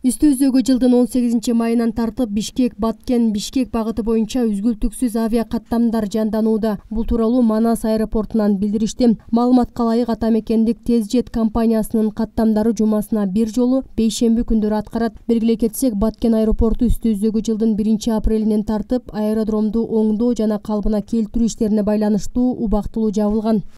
Үстү Өзөгү жылдын 18 майынан тартып Бишкек-Баткен-Бишкек багыты боюнча үзгүлтүксүз авиа каттамдар жанданууда. Бул тууралуу Манас аэропортунан билдиришти. Маалыматка ылайык, Атамекендик Тез Жет компаниясынын каттамдары жумасына бир жолу бейшемби күндөрү аткарат. Белгилей кетсек, Баткен аэропорту Үстү Өзөгү жылдын 1-апрелинен тартып аэродромду оңдоо жана калыбына келтирүү иштерине байланыштуу убактылуу жабылган.